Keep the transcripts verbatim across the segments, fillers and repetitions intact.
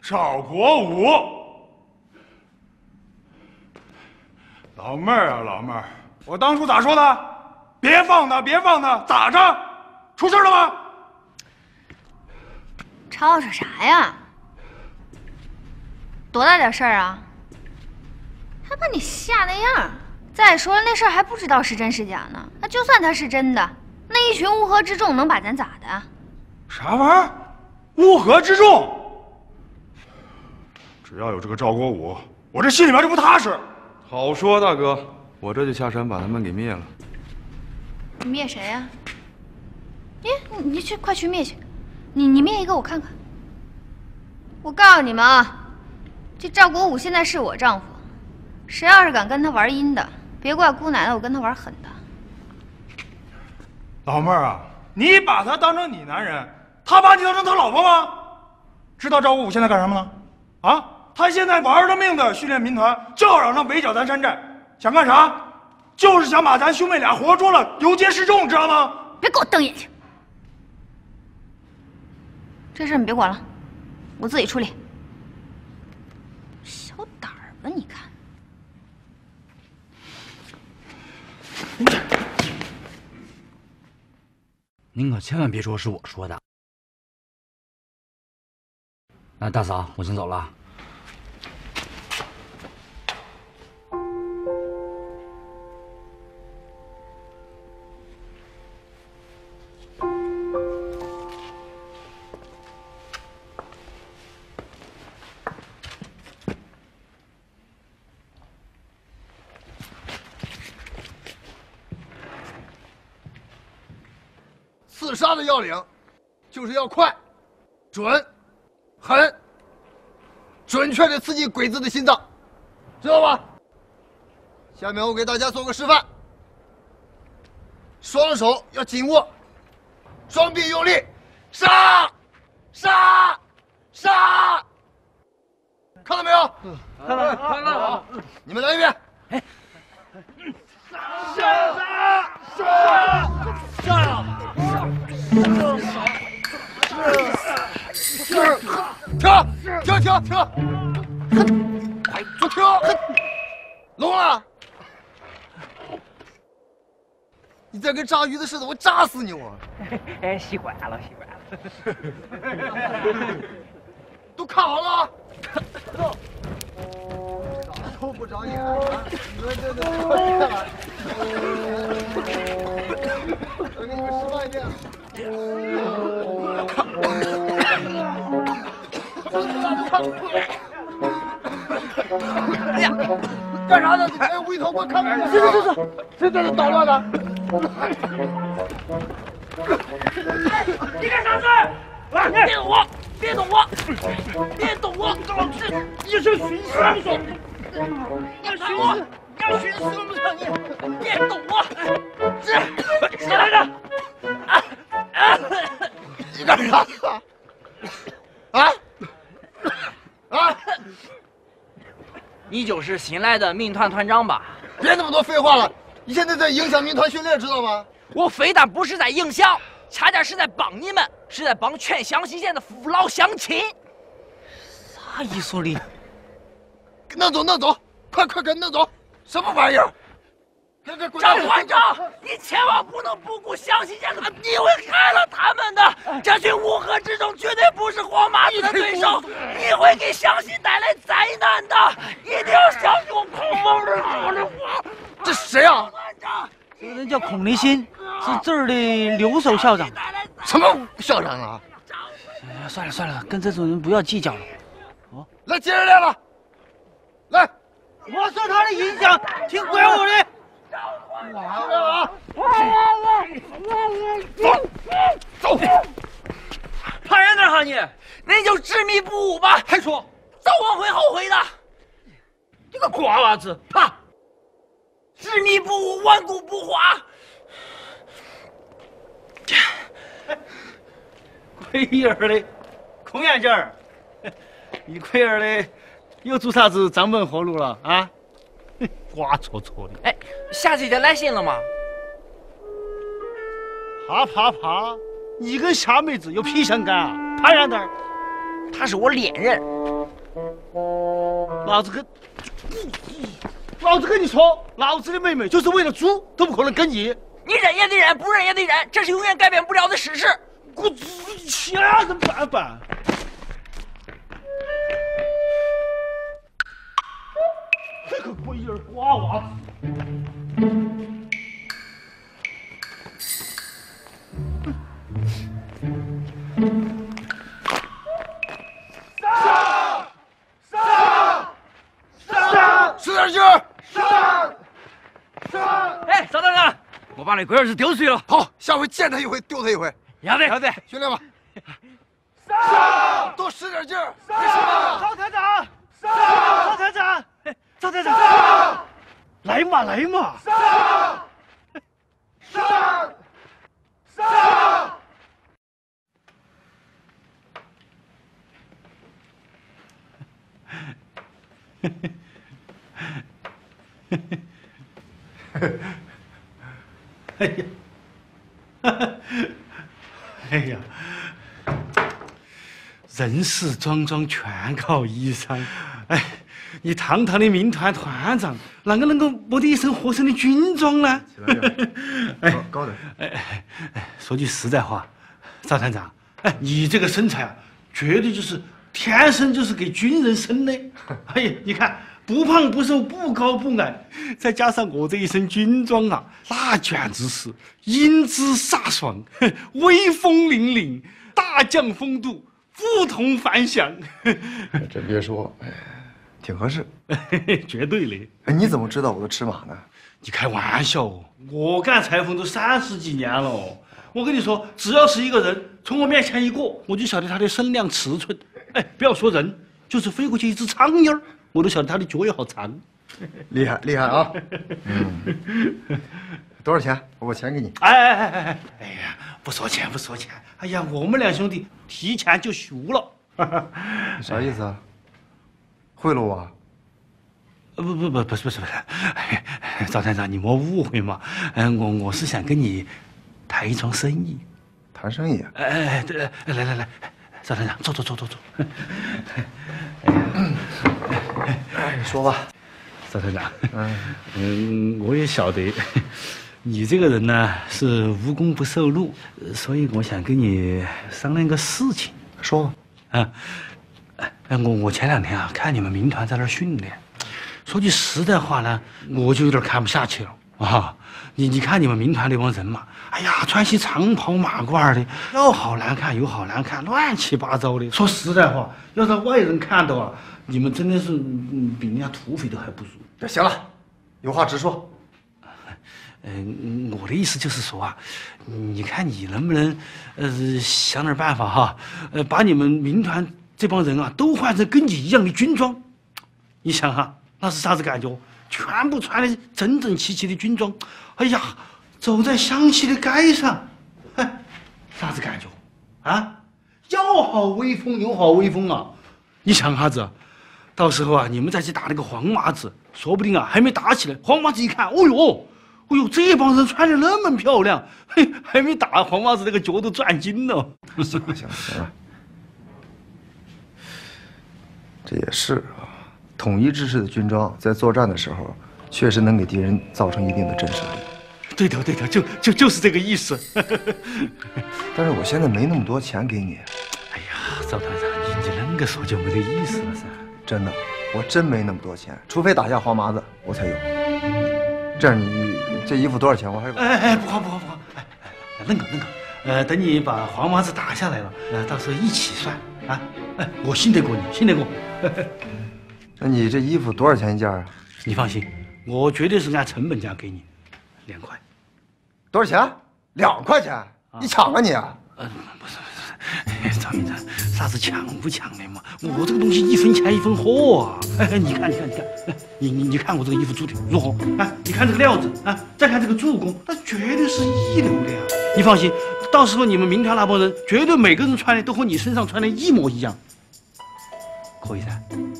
赵国武，老妹儿啊，老妹儿，我当初咋说的？别放他，别放他，咋着？出事了吗？ 吵吵啥呀？多大点事儿啊？还把你吓那样。再说了，那事儿还不知道是真是假呢。那就算他是真的，那一群乌合之众能把咱咋的？ 啥玩意儿？乌合之众？只要有这个赵国武，我这心里边就不踏实。 好说，大哥，我这就下山把他们给灭了。 你灭谁呀、啊？你你你去，快去灭去！你你灭一个我看看。我告诉你们啊，这赵国武现在是我丈夫，谁要是敢跟他玩阴的，别怪姑奶奶我跟他玩狠的。 老妹儿啊，你把他当成你男人，他把你当成他老婆吗？知道赵国武现在干什么呢？啊，他现在玩了命的训练民团，就让他围剿咱山寨，想干啥？就是想把咱兄妹俩活捉了，游街示众，知道吗？ 别给我瞪眼睛！这事你别管了，我自己处理。小胆儿吧，你看。 您可千万别说是我说的。那大嫂，我先走了。 刺杀的要领，就是要快、准、狠，准确的刺激鬼子的心脏，知道吧？下面我给大家做个示范，双手要紧握，双臂用力，杀！杀！杀！看到没有？ 看了，看了。 你们来一遍。哎， 杀！杀！杀！杀！ 停！停！停！停！快，就停！聋了？你再跟炸鱼的似的，我炸死你！我。 哎，习惯了，习惯了。都看好了。都不长眼，你们这这错觉了。我给你们示范一遍。 哎呀，干啥呢？ 哎，无厘头，给我看看。 是是是是，谁在这捣乱呢？你干啥事？来，别动我！别动我！别动我！老子一身寻伤手。要寻我？要寻死不成你！别动我！是，起来着！啊啊！ 你干啥？啊啊！ 你就是新来的民团团长吧？ 别那么多废话了！你现在在影响民团训练，知道吗？ 我非但不是在影响，恰恰是在帮你们，是在帮全湘西县的父老乡亲。啥意思哩？ 弄走，弄走！快快给弄走！什么玩意儿？ 张团长，你千万不能不顾湘西县的，你会害了他们的。这群乌合之众绝对不是黄麻子的对手，你会给湘西带来灾难的。一定要相信我孔某人说的话。 这谁啊？ 这个人叫孔立新，是这儿的留守校长。 什么校长啊？ 哎呀，算了算了，跟这种人不要计较了。 哦，来接着练了。来， 我受他的影响，听鬼我的。 啊！走，走！ 怕人点哈你，那就执迷不悟吧。 还说， 早晚会后悔的。 你个瓜娃子，怕！ 执迷不悟，顽固不化。 龟儿的，孔眼镜儿，你龟儿的又做啥子张门活路了啊？花戳戳的。 哎，夏姐姐来信了吗？ 啪啪啪！你跟夏妹子有屁相干啊？怕人点儿。 她是我恋人， 老子跟，老子跟你说，老子的妹妹就是为了猪都不可能跟你。 你忍也得忍，不忍也得忍，这是永远改变不了的事实。 我想想办法。这个龟儿瓜娃子！ 上！上！上！使点劲儿！上！上！ 哎，赵团长，我把那龟儿子丢水了。 好，下回见他一回丢他一回。 要得，要得， 训练吧。上！多使点劲儿！上！ 赵团长，上！赵团长，赵团长，上！来嘛，来嘛！ 上！上！上！ 哎呀，哎呀，人死桩桩全靠衣裳。哎，你堂堂的民团团长，啷个能够没得一身合身的军装呢？ 起来点，哎，高点。 哎哎，说句实在话，赵团长，哎，你这个身材啊，绝对就是天生就是给军人生的。哎呀，你看。不胖不瘦不高不矮，再加上我这一身军装啊，那简直是英姿飒爽，威风凛凛，大将风度，不同凡响。 真别说，哎，挺合适， 绝对嘞。 哎，你怎么知道我的尺码呢？ 你开玩笑哦，我干裁缝都三十几年了哦。我跟你说，只要是一个人从我面前一过，我就晓得他的身量尺寸。哎，不要说人，就是飞过去一只苍蝇儿。我都晓得他的脚也好长， 厉害厉害啊！嗯，多少钱？我把钱给你。 哎哎哎哎哎！哎呀，不说钱不说钱！哎呀，我们两兄弟提前就熟了。 啥意思啊？贿赂我啊？ 不不不不是不是不是，哎，赵团长你莫误会嘛。嗯，我我是想跟你谈一桩生意。 谈生意？ 哎哎对，来来来，赵团长坐坐坐坐坐。 哎，你说吧， 赵团长。嗯嗯，我也晓得，你这个人呢是无功不受禄，所以我想跟你商量个事情。 说吧。 啊，哎，我我前两天啊看你们民团在那儿训练，说句实在话呢，我就有点看不下去了啊。你你看你们民团那帮人嘛，哎呀，穿些长袍马褂的，又好难看又好难看，乱七八糟的。说实在话，要让外人看到啊，你们真的是嗯比人家土匪都还不如。 行了，有话直说。 嗯，我的意思就是说啊，你看你能不能呃想点办法哈，呃把你们民团这帮人啊都换成跟你一样的军装，你想哈，那是啥子感觉？全部穿的整整齐齐的军装，哎呀，走在湘西的街上，哎，啥子感觉？啊，要好威风有好威风啊！你想哈子，到时候啊，你们再去打那个黄麻子，说不定啊还没打起来，黄麻子一看，哦呦，哦呦，这帮人穿的那么漂亮，嘿，还没打，黄麻子那个脚都转筋了。 行了行了行了，这也是啊。统一制式的军装在作战的时候，确实能给敌人造成一定的震慑力。 对头对头，就就就是这个意思。 但是我现在没那么多钱给你。 哎呀，赵团长，你你恁个说就没得意思了噻。 真的，我真没那么多钱，除非打下黄麻子，我才有。这样你这衣服多少钱？我还有。 哎哎，不好不好不好，哎哎，那个那个，呃，等你把黄麻子打下来了，呃，到时候一起算啊。哎，我信得过你，信得过。 那你这衣服多少钱一件啊？ 你放心，我绝对是按成本价给你，两块。 多少钱？两块钱？你抢啊你啊！ 呃，不是不是，赵明哲，啥子抢不抢的嘛？我这个东西一分钱一分货啊！哎，你看你看你看，你你你看我这个衣服做的如何？啊，你看这个料子啊，再看这个做工，那绝对是一流的呀！你放心，到时候你们民团那帮人绝对每个人穿的都和你身上穿的一模一样，可以噻？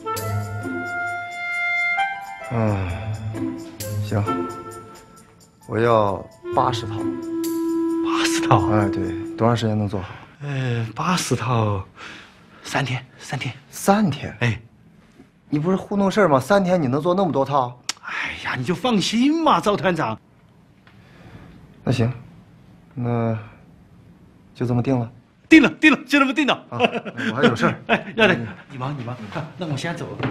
嗯，行，我要八十套。 八十套？ 哎，对，多长时间能做好？ 呃，八十套，三天，三天， 三天。 哎， 你不是糊弄事儿吗？三天你能做那么多套？ 哎呀，你就放心嘛，赵团长。 那行，那就这么定了。 定了，定了，就这么定了。 啊，我还有事儿。 哎，要得，你忙你忙，那我先走了。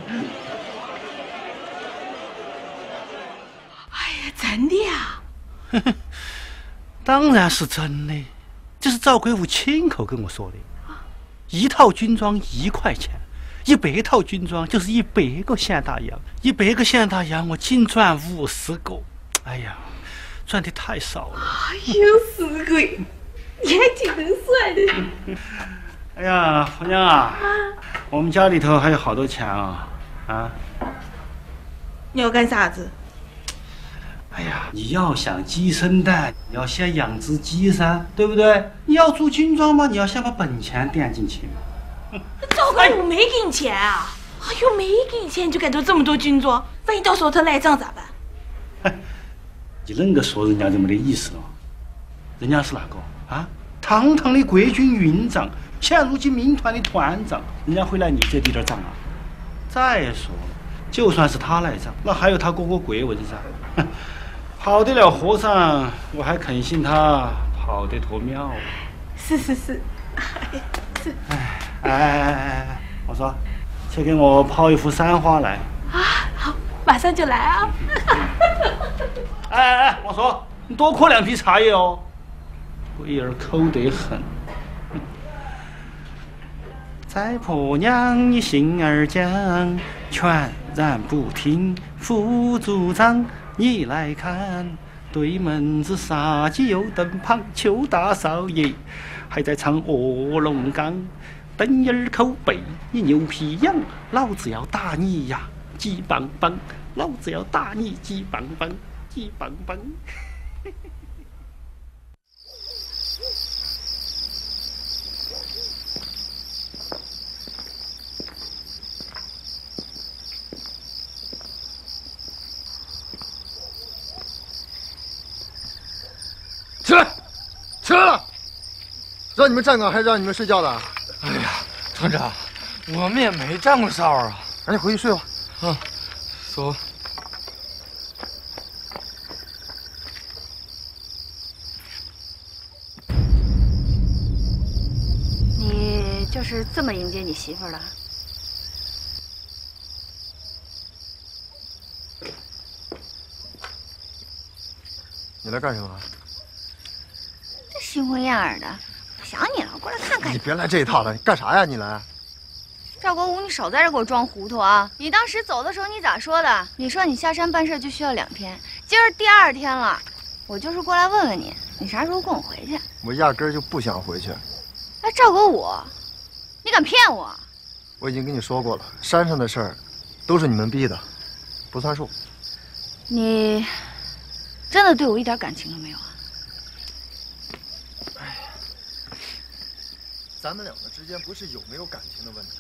哎呀，真的呀？ 当然是真的，这是赵鬼武亲口跟我说的。一套军装一块钱，一百套军装就是一百个现大洋，一百个现大洋我净赚五十个。哎呀，赚的太少了。 哎呦，死鬼！你还挺能算的。 哎呀，婆娘啊，我们家里头还有好多钱啊！啊， 你要干啥子？ 哎呀，你要想鸡生蛋，你要先养只鸡噻，对不对？你要做军装嘛，你要先把本钱垫进去。 赵鬼武没给你钱啊？哎呦，没给你钱你就敢做这么多军装，万一到时候他赖账咋办？ 你恁个说人家就没得意思了，人家是哪个？啊，堂堂的国军云长，现如今民团的团长，人家会赖你这滴点账啊？再说了，就算是他赖账，那还有他哥哥国文噻。跑得了和尚，我还肯信他跑得脱庙。 是是是，是。 哎哎哎哎！我说，去给我泡一壶山花来。 啊，好，马上就来啊！ 哎哎哎！我说，你多喝两瓶茶叶哦。龟儿抠得很。在婆娘你心儿犟，全然不听副组长你来看。对门子杀鸡油灯旁，邱大少爷还在唱卧龙岗。灯眼儿口背你牛皮秧，老子要打你呀，鸡棒棒！老子要打你鸡棒棒，鸡棒棒！ 起来，起来了！让你们站岗还是让你们睡觉的？ 哎呀，团长，我们也没站过哨啊。 赶紧回去睡吧。 啊，走。 你就是这么迎接你媳妇儿的？ 你来干什么？ 这新婚燕尔的，想你了，过来看看你。别来这一套了，你干啥呀？你来。 赵国武，你少在这给我装糊涂啊！你当时走的时候你咋说的？你说你下山办事就需要两天，今儿第二天了，我就是过来问问你，你啥时候跟我回去？ 我压根儿就不想回去。 哎，赵国武，你敢骗我？ 我已经跟你说过了，山上的事儿都是你们逼的，不算数。 你真的对我一点感情都没有啊？ 咱们两个之间不是有没有感情的问题。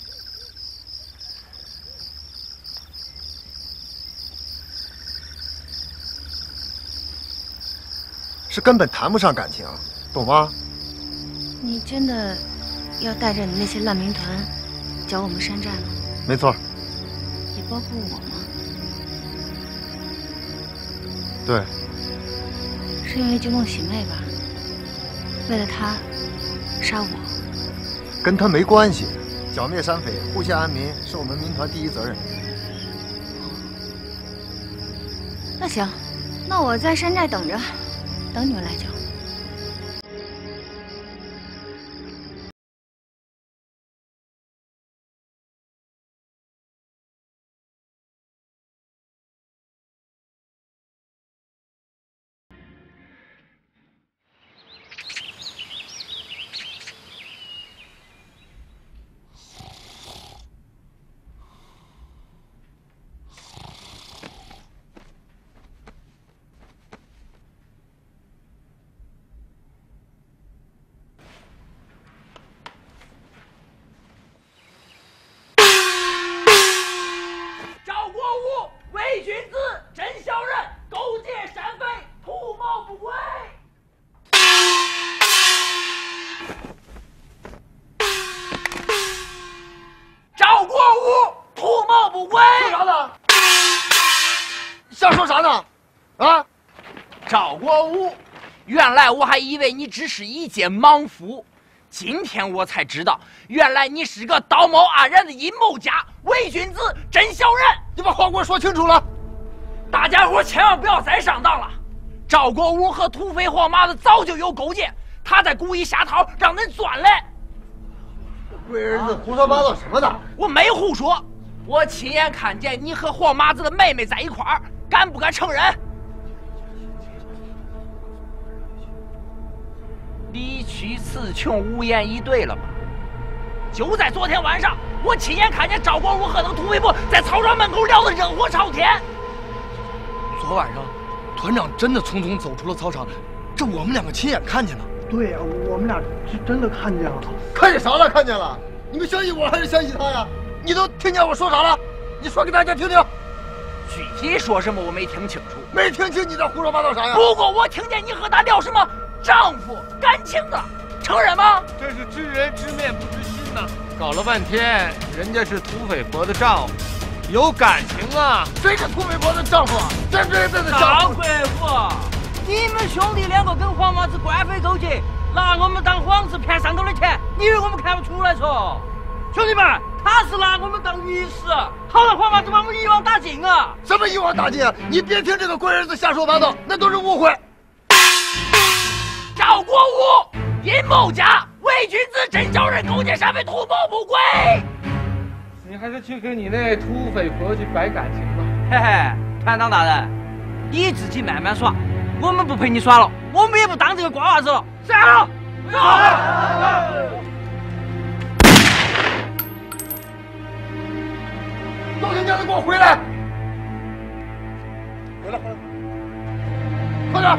是根本谈不上感情，懂吗？ 你真的要带着你那些烂民团剿我们山寨吗？ 没错。 也包括我吗？ 对。 是因为九梦喜妹吧？为了她杀我？ 跟他没关系。剿灭山匪、护县安民是我们民团第一责任。 那行，那我在山寨等着。等你们来剿。 归。 说啥呢？瞎说啥呢？啊！ 赵国武，原来我还以为你只是一介莽夫，今天我才知道，原来你是个道貌岸然的阴谋家、伪君子、真小人。 你把话给我说清楚了。 大家伙千万不要再上当了。赵国武和土匪黄麻子早就有勾结，他在故意下套，让人钻来。 龟儿子胡说八道什么的？ 我没胡说，我亲眼看见你和黄麻子的妹妹在一块儿，敢不敢承认？理屈词穷，无言以对了吧？就在昨天晚上，我亲眼看见赵国武和那个土匪部在操场门口聊得热火朝天。 昨晚上，团长真的匆匆走出了操场，这我们两个亲眼看见了。 对呀、啊，我们俩是真的看见了。 看见啥了？看见了？你们相信我还是相信他呀？你都听见我说啥了？你说给大家听听。 具体说什么我没听清楚。 没听清你在胡说八道啥呀？ 不过我听见你和他聊什么丈夫感情的，承认吗？ 这是知人知面不知心呐！搞了半天，人家是土匪婆的丈夫，有感情啊！ 谁是土匪婆的丈夫啊？真真正的丈张夫。 贵妇，你们兄弟两个跟黄麻子官非勾结，拿我们当幌子骗上头的钱，你以为我们看不出来嗦？兄弟们，他是拿我们当鱼食，好让黄麻子把我们一网打尽啊！ 什么一网打尽啊？你别听这个龟儿子瞎说八道，那都是误会。 赵国武，阴谋家、伪君子、真小人，勾结山匪，图谋不轨。 你还是去跟你那土匪婆去摆感情吧。 嘿嘿，团长大人，你自己慢慢耍，我们不陪你耍了，我们也不当这个瓜娃子了。散了，走。 都听见的，给我回来！回来，回来，快点！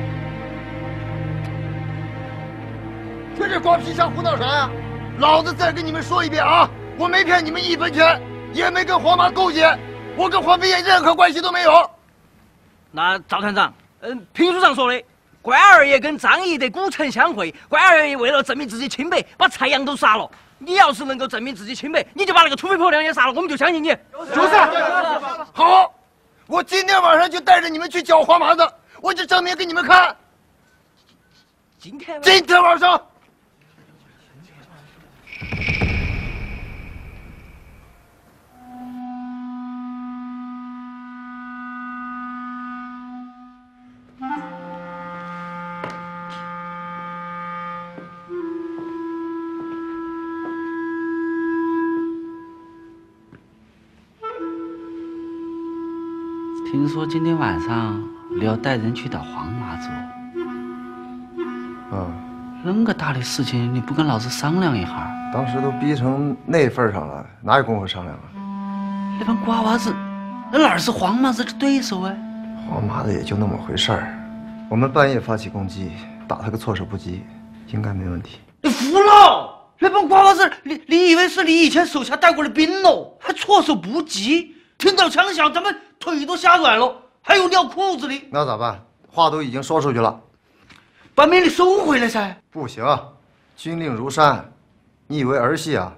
听这光皮箱胡闹啥呀？老子再跟你们说一遍啊！我没骗你们一分钱，也没跟黄麻勾结，我跟黄飞燕任何关系都没有。 那赵团长，嗯，评书上说的，关二爷跟张毅的古城相会，关二爷为了证明自己清白，把蔡阳都杀了。你要是能够证明自己清白，你就把那个土匪婆娘也杀了，我们就相信你。 就是。好，我今天晚上就带着你们去剿黄麻子，我就证明给你们看。 今天今天晚上。 听说今天晚上你要带人去打黄麻子哦。 啊， 那么大的事情，你不跟老子商量一下？ 当时都逼成那份上了，哪有功夫商量啊？ 那帮瓜娃子，那哪是黄麻子的对手啊？ 黄麻子也就那么回事儿，我们半夜发起攻击，打他个措手不及，应该没问题。 你服了？那帮瓜娃子，你你以为是你以前手下带过的兵喽？还措手不及？听到枪响，咱们腿都吓软了，还有尿裤子的。 那咋办？话都已经说出去了， 把命令收回来噻。 不行，军令如山，你以为儿戏啊？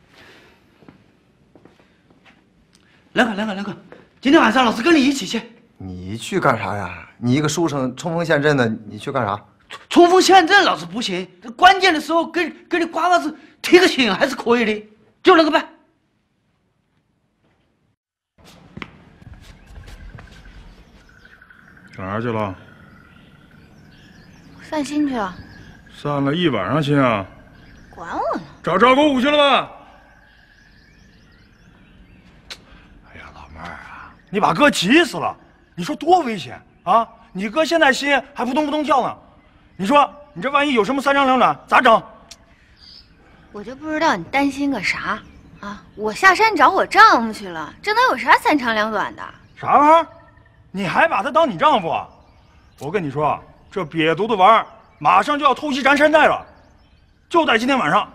兰可，兰可，兰可，今天晚上老子跟你一起去。 你去干啥呀？你一个书生冲锋陷阵的，你去干啥？ 冲锋陷阵老子不行，关键的时候跟跟你瓜娃子提个醒还是可以的，就那个办。 干啥去了？ 散心去了。 散了一晚上心啊！ 管我呢！ 找赵国武去了吧？哎呀，老妹儿啊，你把哥急死了！你说多危险啊！你哥现在心还扑通扑通跳呢，你说你这万一有什么三长两短，咋整？ 我就不知道你担心个啥啊！我下山找我丈夫去了，这能有啥三长两短的？ 啥玩意儿？你还把他当你丈夫啊？我跟你说，这瘪犊子玩意儿马上就要偷袭咱山寨了，就在今天晚上。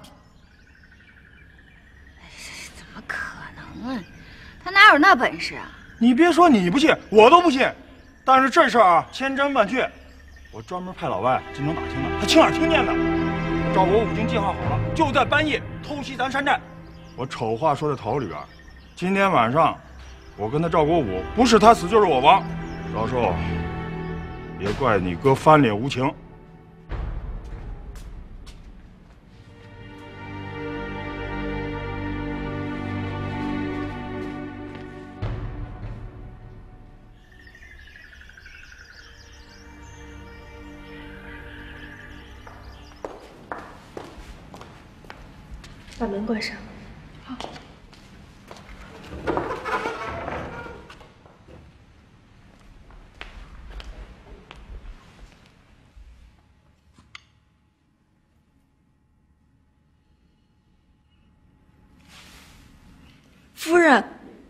怎么可能啊？他哪有那本事啊？ 你别说你不信，我都不信。但是这事儿啊，千真万确，我专门派老外进城打听了，他亲耳听见的。赵国武已经计划好了，就在半夜偷袭咱山寨。我丑话说在头里边， 今天晚上我跟他赵国武，不是他死就是我亡。到时候别怪你哥翻脸无情。 把门关上。好。夫人。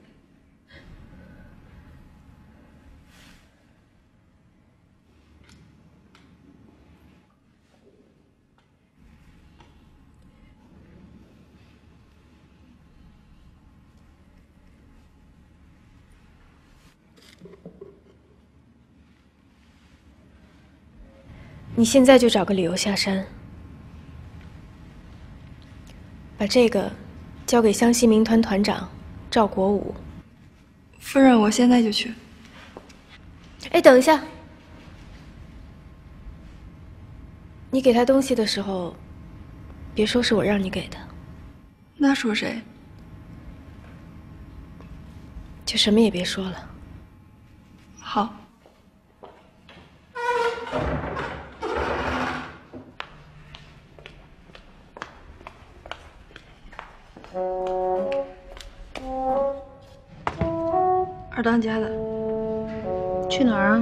你现在就找个理由下山，把这个交给湘西民团团长赵国武。 夫人，我现在就去。 哎，等一下，你给他东西的时候，别说是我让你给的。 那说谁？ 就什么也别说了。 好。 二当家的， 去哪儿啊？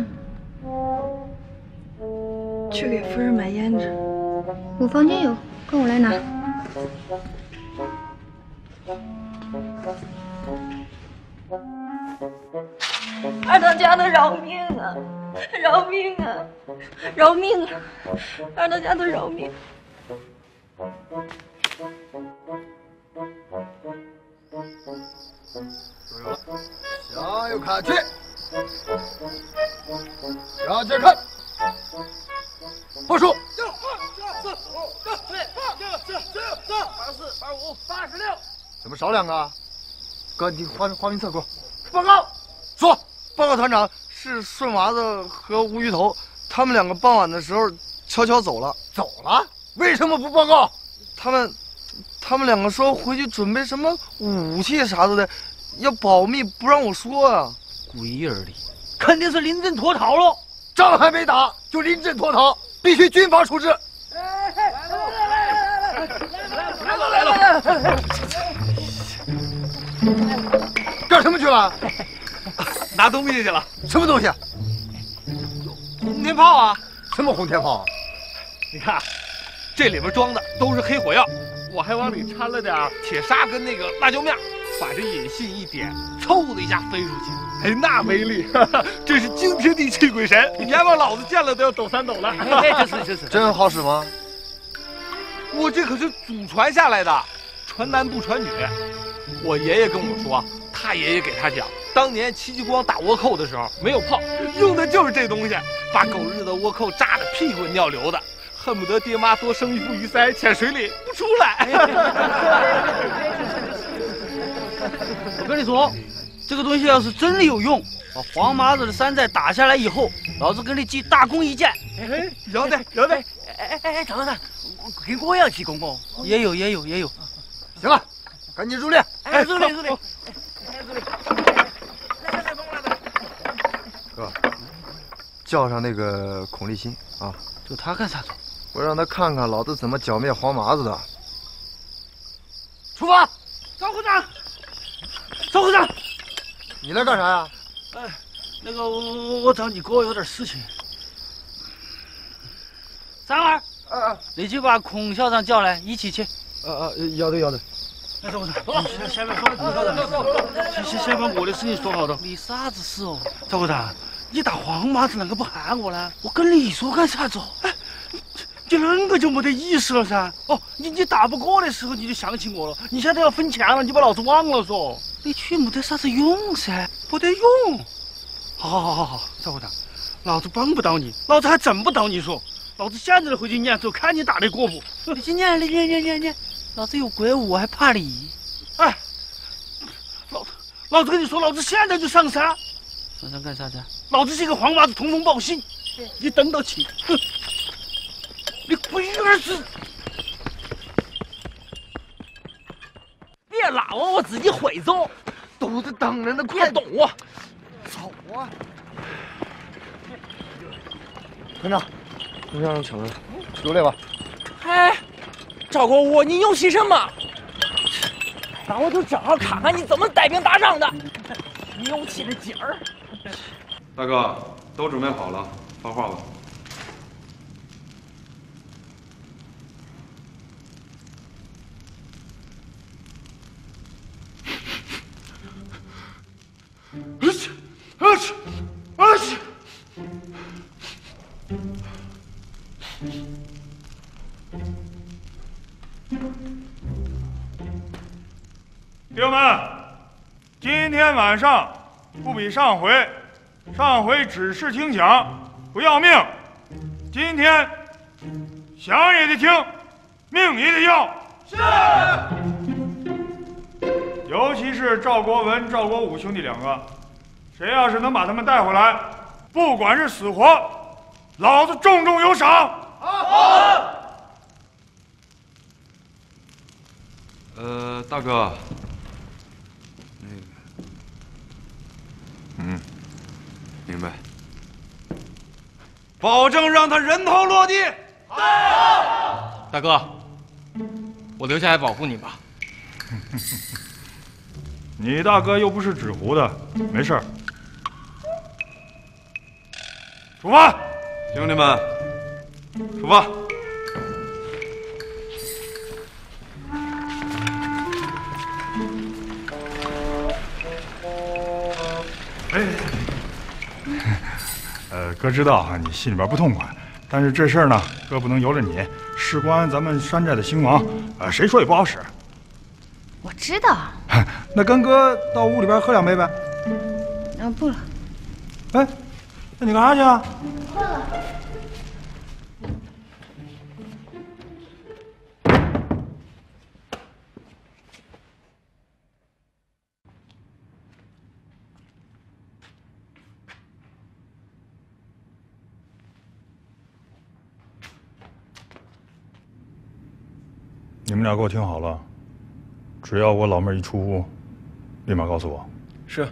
去给夫人买胭脂。 我房间有，跟我来拿。 二当家的饶命啊！饶命啊！饶命啊！二当家的饶命！ 向右看去，向前看，报数。 八十四、八十五、八十六。 怎么少两个啊？哥，你花花名册给我。 报告， 说， 报告团长，是顺娃子和吴鱼头，他们两个傍晚的时候悄悄走了。 走了？为什么不报告？ 他们，他们两个说回去准备什么武器啥子的。 要保密，不让我说啊！ 龟儿的，肯定是临阵脱逃喽！ 仗还没打就临阵脱逃，必须军法处置！ 来了来了！ 干什么去了？ 拿东西去了。 什么东西？ 红天炮啊！ 什么红天炮？ 你看，这里边装的都是黑火药，我还往里掺了点铁砂跟那个辣椒面。 把这引信一点，嗖的一下飞出去，哎，那威力，哈哈，真是惊天地泣鬼神！阎王老子见了都要抖三抖了。 哎，就是就是， 真好使吗？ 我这可是祖传下来的，传男不传女。我爷爷跟我说，他爷爷给他讲，当年戚继光打倭寇的时候没有炮，用的就是这东西，把狗日的倭寇炸得屁滚尿流的，恨不得爹妈多生一副鱼鳃，潜水里不出来。 我跟你说，这个东西要是真的有用，把黄麻子的山寨打下来以后，老子给你记大功一件。 哎，有的有的。哎哎哎，等等，给我也要记功哦。也有也有也有。 行了，赶紧入列。 哎，入列入列。 哥，叫上那个孔立新啊。 就他干啥子？ 我让他看看老子怎么剿灭黄麻子的。 出发！赵科长。 赵科长， 你来干啥呀？ 哎，那个我我找你哥有点事情。三儿， 啊， 你去把孔校长叫来，一起去。 啊啊，要得要得。 哎，赵科长，先先别说孔校长，先先先把我的事情说好了。你啥子事哦？赵科长，你打黄麻子啷个不喊我呢？我跟你说干啥子？哎。 你啷个就没得意识了噻？哦，你你打不过的时候你就想起我了，你现在要分钱了，你把老子忘了嗦？你去没得啥子用噻，没得用。好好好好好，赵科长，老子帮不到你，老子还整不到你说，老子现在就回去撵走，看你打得过不？你去撵，你撵撵撵撵，老子有鬼舞，我还怕你？哎，老子老子跟你说，老子现在就上山。 上山干啥去？ 老子这个黄麻子通风报信，你等到起，哼！你龟儿子！ 别拉我，我自己会走。 都在等着呢， 快动我！ 走啊！团长，能让人请来，留来吧。 哎，赵国武，你牛气什么？那我就正好看看你怎么带兵打仗的，牛气的劲儿。 大哥，都准备好了，发话吧。 啊去！啊去！啊去！弟兄们，今天晚上不比上回，上回只是听讲，不要命。今天想也得听，命也得要。是。尤其是赵国文、赵国武兄弟两个，谁要是能把他们带回来，不管是死活，老子重重有赏。好。 呃，大哥，那个，嗯，明白。保证让他人头落地。 好。大哥，我留下来保护你吧。 你大哥又不是纸糊的，没事儿。出发， 兄弟们，出发。 哎，呃，哥知道哈，你心里边不痛快，但是这事儿呢，哥不能由着你，事关咱们山寨的兴亡，呃，谁说也不好使。 我知道。 那跟哥到屋里边喝两杯呗。 啊，不了。 哎，那你干啥去啊？ 困了。 你们俩给我听好了，只要我老妹儿一出屋，立马告诉我。 是。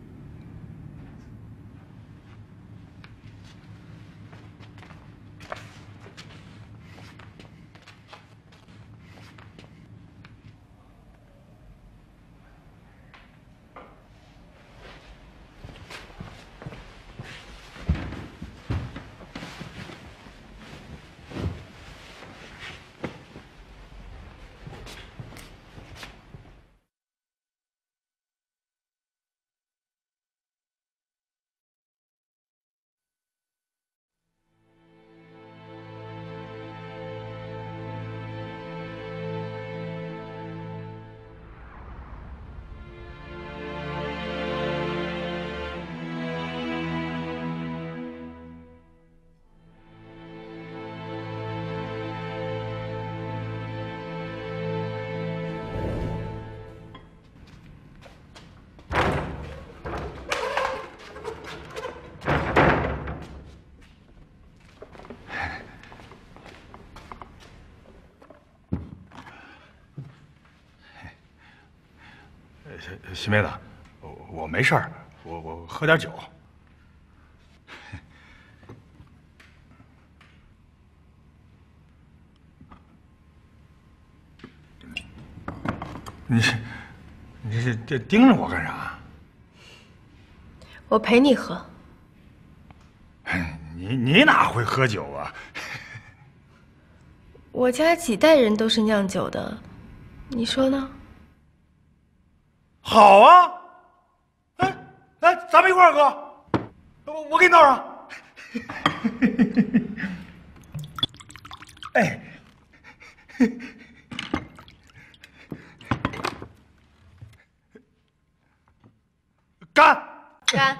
新妹子，我我没事儿，我我喝点酒。你你这这盯着我干啥？ 我陪你喝。 你你哪会喝酒啊？ 我家几代人都是酿酒的，你说呢？ 好啊，哎，来，咱们一块儿喝，我我给你倒上。哎，干！ 干！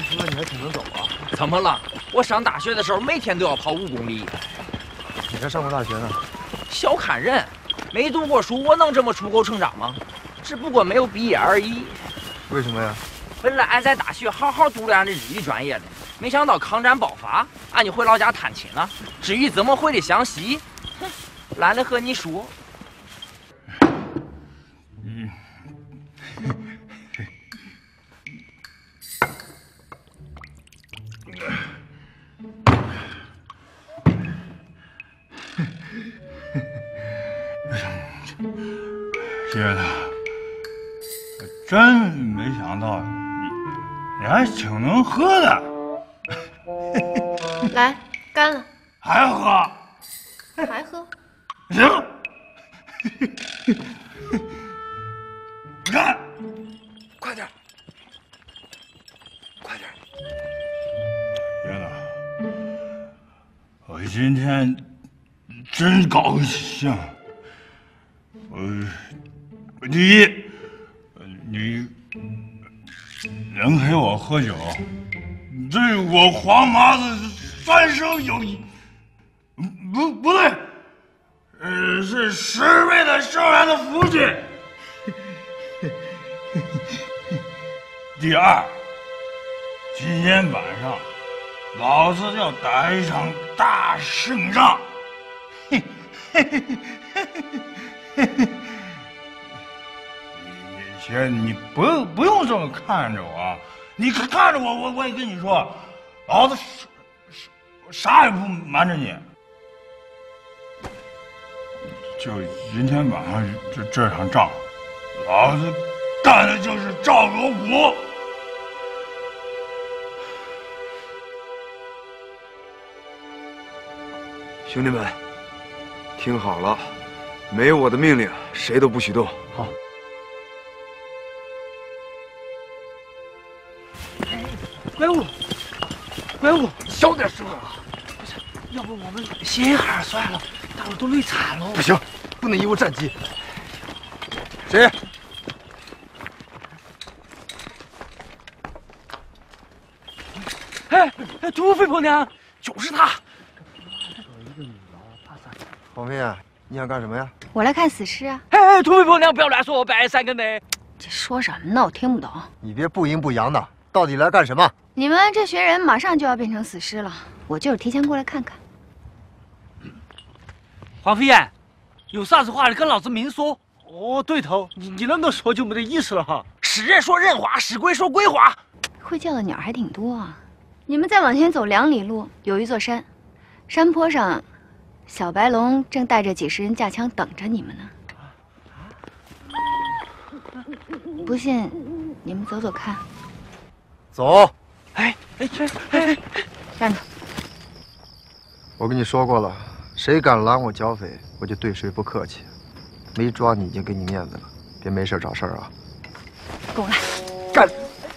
那你还挺能走啊？ 怎么了？我上大学的时候每天都要跑五公里。 你还上过大学呢？ 小看人，没读过书，我能这么出口成章吗？只不过没有毕业而已。 为什么呀？ 本来俺在大学好好读了俺的日语专业的，没想到抗战爆发，俺就回老家探亲了。至于怎么回的湘西，哼，懒得和你说。 嗯。谢子，真没想到你你还挺能喝的。 来，干了。 还喝？ 还喝？ 行。干！ 快点，快点。 谢子，我今天真高兴。我第一，你能陪我喝酒，对我黄麻子三生有益。不不对，呃，是十倍的生源的福气。第二，今天晚上老子要打一场大胜仗。嘿嘿嘿嘿嘿嘿。姐，你不用不用这么看着我，你看着我，我我也跟你说，老子啥啥也不瞒着你。就今天晚上这这场仗，老子干的就是赵罗虎。 兄弟们，听好了，没有我的命令，谁都不许动。好。 怪物，怪物， 小点声啊！ 不是，要不我们歇一会儿算了，大伙都累惨了。 不行，不能贻误战机。谁？ 哎哎，土匪婆娘，就是他。 黄飞啊，你想干什么呀？ 我来看死尸啊！ 哎哎，土匪婆娘，不要乱说，我白三根的。 这说什么呢？我听不懂。 你别不阴不阳的，到底来干什么？ 你们这群人马上就要变成死尸了，我就是提前过来看看。 黄飞燕，有啥子话你跟老子明说。哦，对头，你你那个说就没得意思了哈。 是人说人话，是鬼说鬼话。 会叫的鸟还挺多啊。你们再往前走两里路，有一座山，山坡上，小白龙正带着几十人架枪等着你们呢。不信，你们走走看。 走。 哎哎哎哎！ 站住！ 我跟你说过了，谁敢拦我剿匪，我就对谁不客气。没抓你已经给你面子了，别没事找事儿啊！ 跟我来。 干！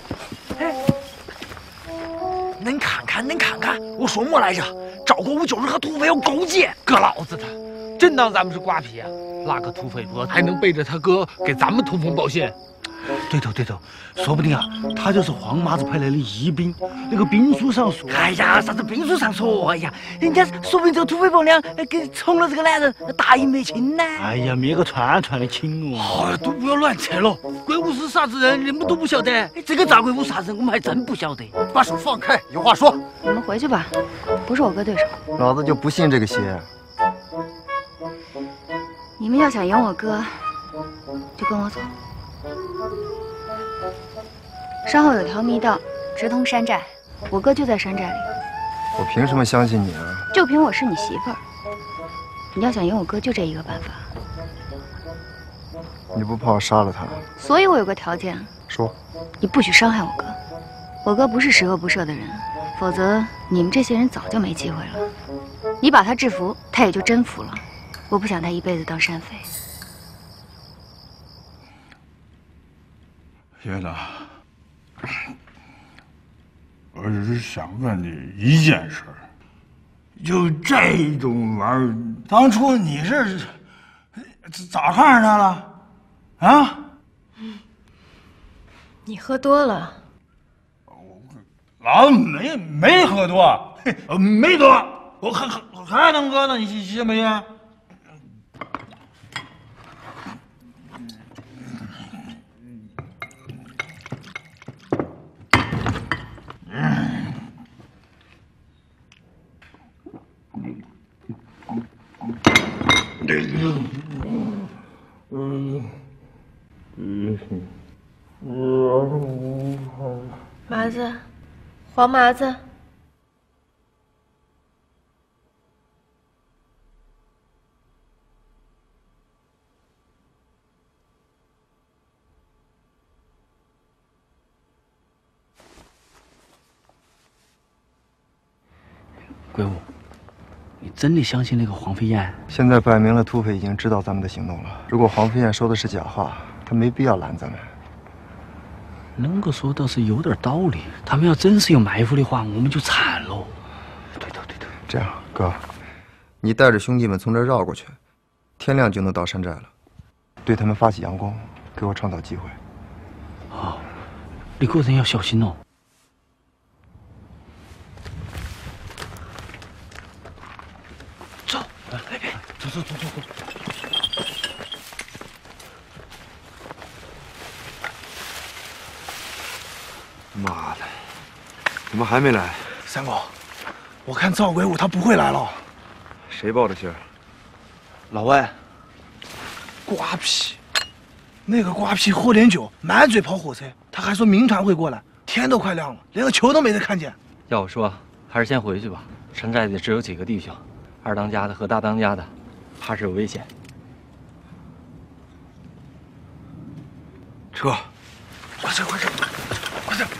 恁看看，恁看看，我说么来着？赵国武就是和土匪有勾结。 哥老子的，真当咱们是瓜皮啊？那个土匪婆还能背着他哥给咱们通风报信？ 对头对头，说不定啊，他就是黄麻子派来的疑兵。那个兵书上说， 哎呀，啥子兵书上说？哎呀，人家说不定这个土匪婆娘给宠了这个男人，大义灭亲呢。 哎呀，灭个串串的亲哦！ 哎，都不要乱扯了。鬼武是啥子人，你们都不晓得。 这个赵鬼武啥人，我们还真不晓得。 把手放开，有话说。 你们回去吧，不是我哥对手。 老子就不信这个邪。 你们要想赢我哥，就跟我走。身后有条密道，直通山寨，我哥就在山寨里。 我凭什么相信你啊？ 就凭我是你媳妇儿。你要想赢我哥，就这一个办法。 你不怕我杀了他？ 所以我有个条件。 说。 你不许伤害我哥。我哥不是十恶不赦的人，否则你们这些人早就没机会了。你把他制服，他也就真服了。我不想他一辈子当山匪。 爷子，我只是想问你一件事，就这种玩意儿，当初你是咋看上他了？啊？ 你喝多了。 老子没没喝多，呃，没多，我还还还能喝呢，你信不信？ 麻子，黄麻子。 鬼舞，你真的相信那个黄飞燕？ 现在摆明了，土匪已经知道咱们的行动了。如果黄飞燕说的是假话，他没必要拦咱们。 能够说倒是有点道理。他们要真是有埋伏的话，我们就惨喽。 对头对头。这样，哥，你带着兄弟们从这儿绕过去，天亮就能到山寨了。对他们发起佯攻，给我创造机会。 好，你个人要小心哦。走，来那边，走走走走走。 妈的，怎么还没来？ 三哥，我看赵鬼武他不会来了。 谁报的信儿？ 老外。瓜皮，那个瓜皮喝点酒，满嘴跑火车，他还说民团会过来。天都快亮了，连个球都没得看见。 要我说，还是先回去吧。山寨里只有几个弟兄，二当家的和大当家的，怕是有危险。 撤！快撤！快撤！快撤！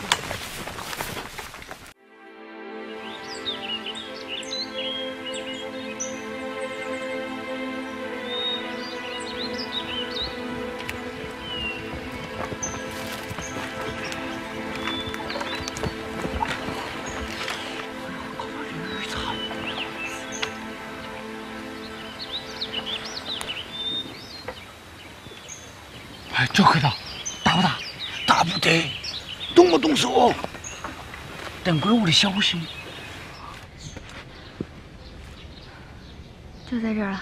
哎，这可打，打不打？ 打不得，动不动手？ 等鬼舞的消息。 就在这儿了。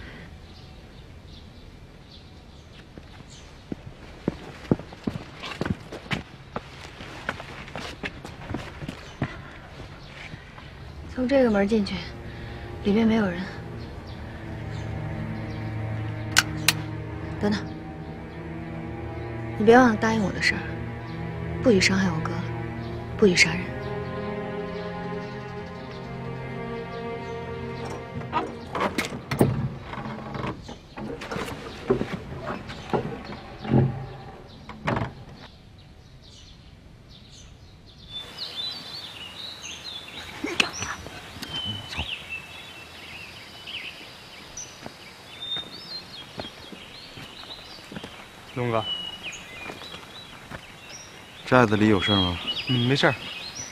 从这个门进去，里面没有人。等等。你别忘了答应我的事儿，不许伤害我哥，不许杀人。 龙哥。寨子里有事吗？ 嗯，没事儿。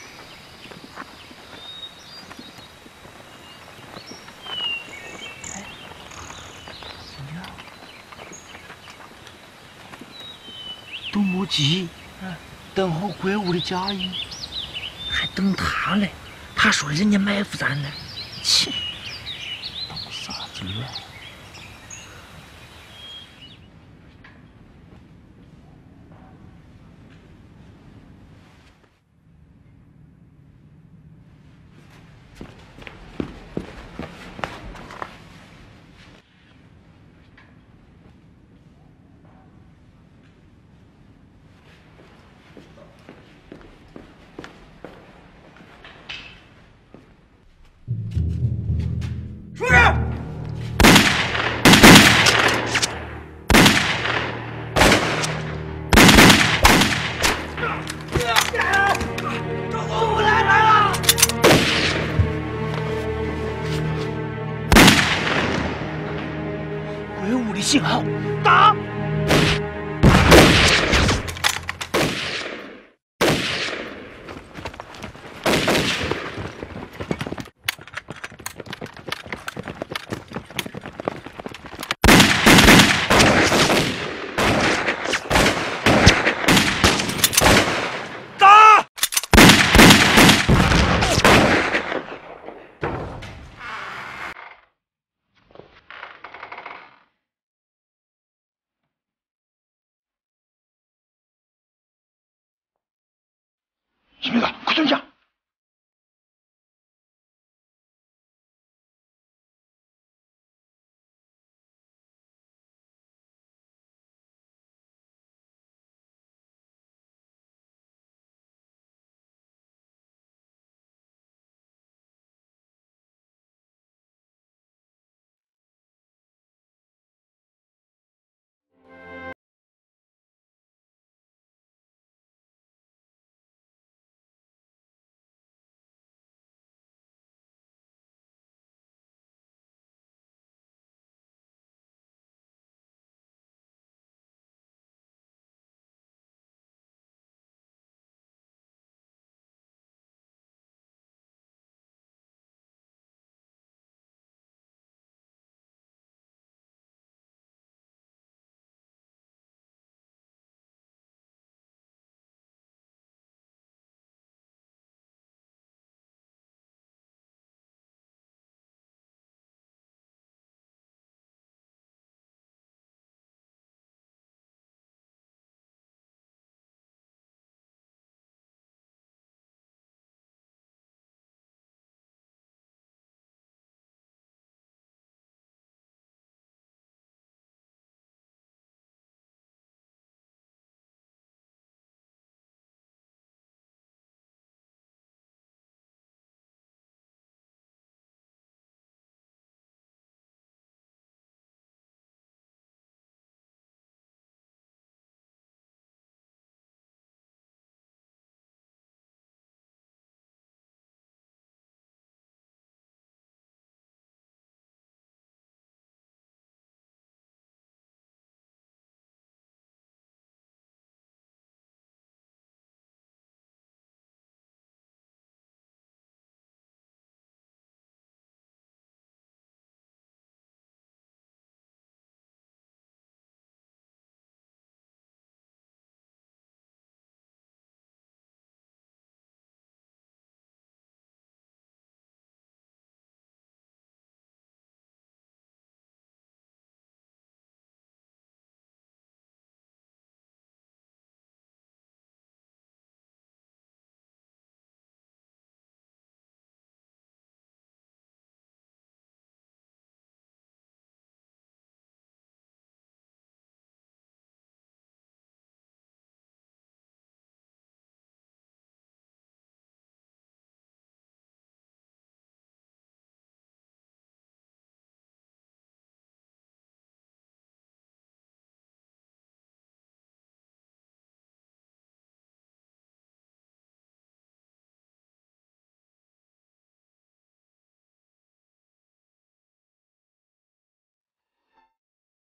都莫急，等候鬼舞的佳音。 还等他嘞？他说人家埋伏咱呢。切， 都啥子了？ 出去！ 赵国武来来了！ 鬼舞的信号， 打！